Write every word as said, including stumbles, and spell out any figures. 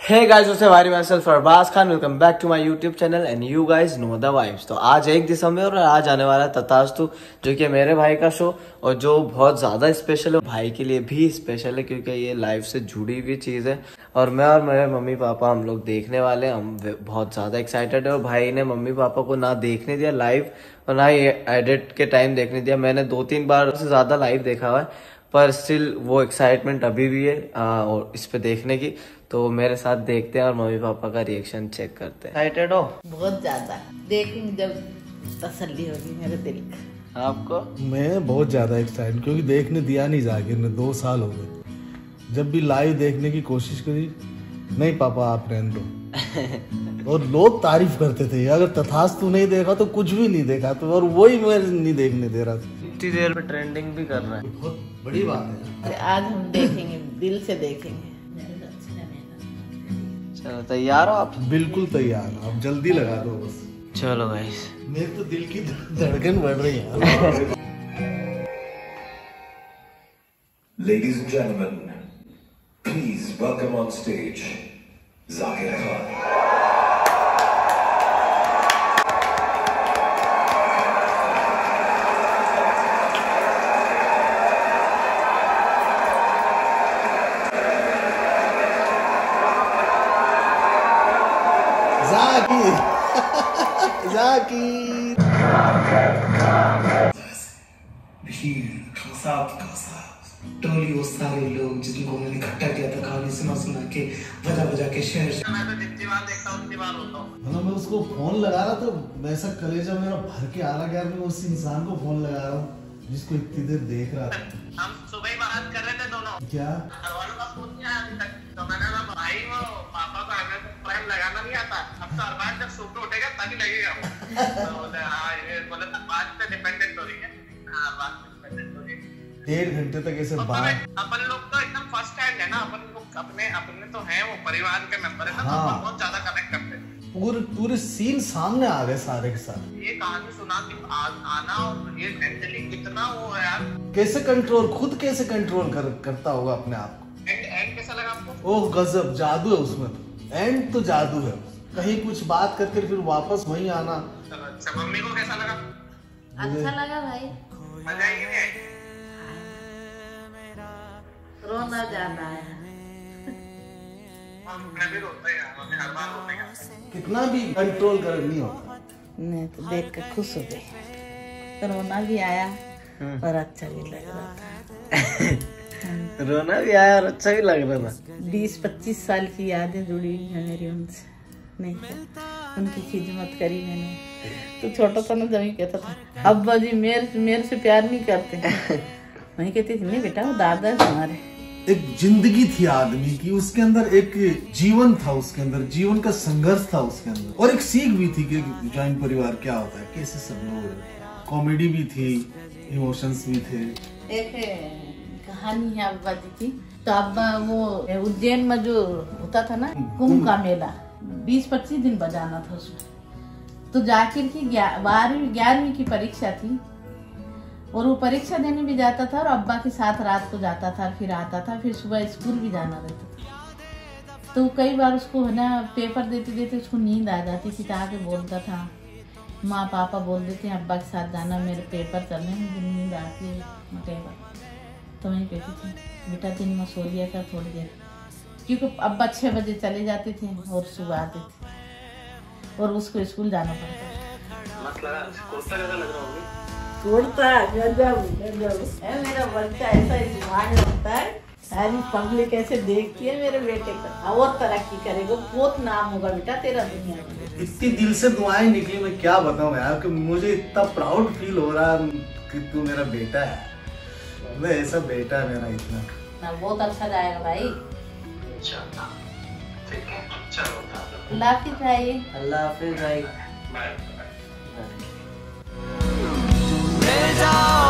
Hey guys, what's up? I'm myself Arbaz Khan. Welcome back to my YouTube channel and you guys know the vibes. तो आज एक दिसंबर और आज आने वाला तथास्तु जो कि मेरे भाई का शो और जो बहुत ज़्यादा स्पेशल है, भाई के लिए भी स्पेशल है क्योंकि ये लाइफ से जुड़ी हुई चीज़ है और मैं और मेरे मम्मी पापा हम लोग देखने वाले हैं। हम बहुत ज़्यादा एक्साइटेड है और भाई ने मम्मी पापा को ना देखने दिया लाइव और ना ही एडिट के टाइम देखने दिया। मैंने दो तीन बार से ज़्यादा लाइव देखा हुआ है पर स्टिल वो एक्साइटमेंट अभी भी है आ, और इस पे देखने की। तो मेरे साथ देखते हैं और मम्मी पापा का रिएक्शन चेक करते हैं। एक्साइटेड हो? बहुत ज्यादा। देखेंगे जब तसल्ली होगी मेरे दिल का। आपको? मैं बहुत ज्यादा एक्साइटेड क्योंकि देखने दिया नहीं जाके ने दो साल हो गए। जब भी लाइव देखने की कोशिश करी, नहीं पापा आप रहने दो। और लोग तारीफ करते थे, अगर तथास्तु नहीं देखा तो कुछ भी नहीं देखा, तो और वही मैं नहीं देखने दे रहा था। इतनी देर में ट्रेंडिंग भी कर रहा है, बहुत बड़ी बात है। आज हम देखेंगे, दिल से देखेंगे। चलो तैयार हो आप? बिल्कुल तैयार, आप जल्दी लगा दो बस। चलो गाइस, मेरे तो दिल की धड़कन बढ़ रही है। Ladies and gentlemen, please welcome on stage Zakir Khan. Zakir भीड़ खासा खासा टोली, वो सारे लोग जिनको उन्होंने इकट्ठा किया था कहानी सुना सुना के बजा बजा के शेर। मैं तो जितनी बार देखता हूं उतनी बार होता हूं। मैं उसको फोन लगा रहा था, वैसा कलेजा मेरा भर के आ रहा यार। मैं उस इंसान को फोन लगा रहा हूँ जिसको इतनी देर देख रहा था। हम सुबह ही बात कर रहे थे दोनों। क्या घर वालों का फोन नहीं आया अभी तक, तो मैंने कहा भाई वो पापा को हमें तो प्लान लगाना नहीं आता, अब तो हर बार जब सुबह उठेगा तभी लगेगा वो। तो बोले हाँ ये बोले बात पे डिपेंडेंट हो रही है। हाँ बात पे डिपेंडेंट हो रही है। डेढ़ घंटे तक ऐसे बात। अपन लोग तो एकदम फर्स्ट हैंड है ना, अपन लोग अपने अपने तो हैं, वो परिवार के मेंबर है ना। हाँ। तो अपन बहुत ज्यादा कनेक्ट करते हैं। पूरे पूरे सीन सामने आ गए सारे के सारे। ये कहानी सुना कि आना और ये मेंटली कितना वो है यार। कैसे कंट्रोल, खुद कैसे कंट्रोल कर, करता होगा अपने आप को। एंड एंड कैसा लगा आपको? ओह गजब, जादू है उसमें। एंड तो जादू है, कहीं कुछ बात करके फिर वापस वहीं आना। अच्छा, मम्मी को कैसा लगा? अच्छा लगा भाई, मजा आई कि नहीं? रोना जाना है। मैं भी रोता ही हूँ, हर बार रोने का। कितना भी कंट्रोल कर नहीं होता। मैं तो देख कर खुश हो गई। रोना भी आया और अच्छा भी लग रहा था। रोना भी आया और अच्छा भी लग रहा था। बीस पच्चीस साल की यादें जुड़ी हुई है मेरी उनसे। नहीं तो उनकी खिदमत करी मैंने। तो छोटा था ना, जब ही कहता था अब्बा जी मेरे मेरे से प्यार नहीं करते। वही कहती थी नहीं बेटा वो दादा है तुम्हारे। एक जिंदगी थी आदमी की, उसके अंदर एक जीवन था, उसके अंदर जीवन का संघर्ष था उसके अंदर, और एक सीख भी थी कि जॉइंट परिवार क्या होता है, कैसे सब लोग। कॉमेडी भी थी, इमोशंस भी थे। एक कहानी है अब्बा जी की। तो अब्बा वो उज्जैन में जो होता था ना कुंभ का मेला, बीस पच्चीस दिन बजाना था उसमें। तो जाकिर की बारहवीं ग्यारहवीं की परीक्षा थी और वो परीक्षा देने भी जाता था और अब्बा के साथ रात को जाता था, फिर आता था, फिर सुबह स्कूल भी जाना रहता था। तो कई बार उसको है ना पेपर देते देते उसको नींद आ जाती थी, तो आके बोलता था माँ पापा बोल देते हैं अब्बा के साथ जाना, मेरे पेपर चलने में मुझे नींद आती है कई बार। तो वहीं कहती थी बेटा दिन में सो लिया कर थोड़ी देर, क्योंकि अब्बा छः बजे चले जाते थे और सुबह आते थे और उसको स्कूल जाना पड़ता था। कुर्ता गजब गजब है मेरा बच्चा, ऐसा स्मार्ट होता है। सारी पब्लिक ऐसे देखती है मेरे बेटे को, और तरक्की करेगा, बहुत नाम होगा बेटा तेरा दुनिया में। इतनी दिल से दुआएं निकली, मैं क्या बताऊं यार कि मुझे इतना प्राउड फील हो रहा कि तू मेरा बेटा है। मैं ऐसा बेटा है मेरा इतना ना, बहुत अच्छा जाएगा भाई। अच्छा ठीक है, चलो अल्लाह हाफिज भाई। अल्लाह हाफिज भाई। बाय। ले जाओ